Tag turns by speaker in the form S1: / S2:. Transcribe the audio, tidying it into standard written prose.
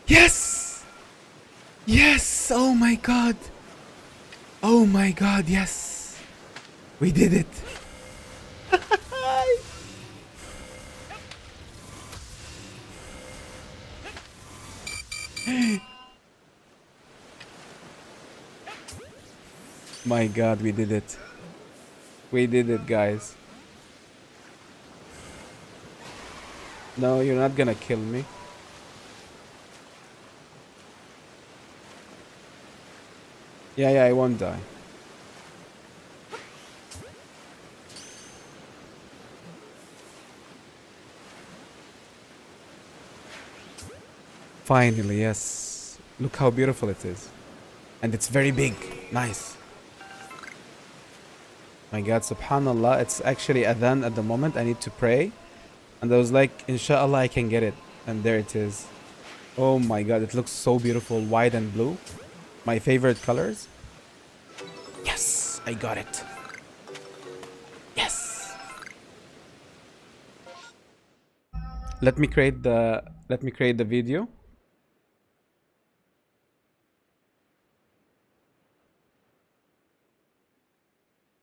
S1: Yes! Yes! Oh my god! Oh my god, yes! We did it! My god, we did it. We did it, guys. No, you're not gonna kill me. Yeah, I won't die. Finally, yes. Look how beautiful it is. And it's very big. Nice. My god, subhanallah. It's actually adhan at the moment. I need to pray. And I was like, inshallah, I can get it. And there it is. Oh my god, it looks so beautiful. White and blue. My favorite colors. Yes, I got it. Yes. Let me create the video.